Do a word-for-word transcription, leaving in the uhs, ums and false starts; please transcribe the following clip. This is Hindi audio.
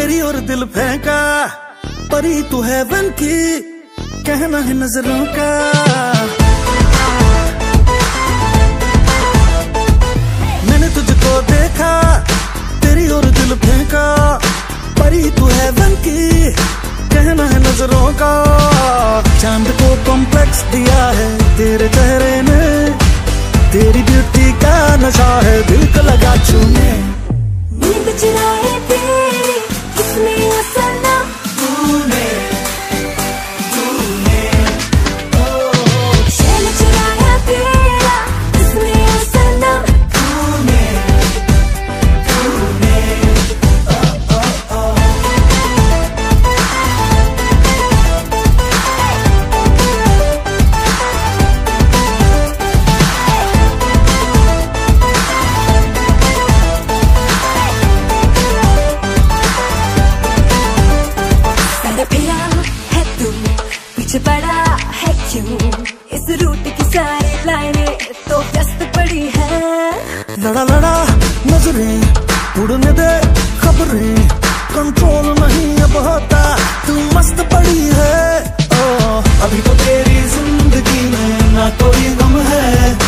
तेरी और दिल फेंका, परी तू है बन की, कहना है नजरों का। मैंने तुझको देखा, तेरी और दिल फेंका, परी तू है बन की, कहना है नजरों का। चांद को कॉम्प्लेक्स दिया है तेरे चेहरे ने, तेरी ब्यूटी का नशा है दिल को लगा छूने। नींद चुराए तेरी किसने असना, तूने तूने शैल चुराया तेरा किसने असना, तूने तूने ओ ओ ओ। पीछे पड़ा है क्यों इस रूट की सारी लाइनें तो व्यस्त पड़ी है। लड़ा लड़ा नजरें उड़ने दे खबरें, कंट्रोल नहीं अब होता, तू मस्त पड़ी है। ओ, अभी तो तेरी जिंदगी में ना कोई गम है,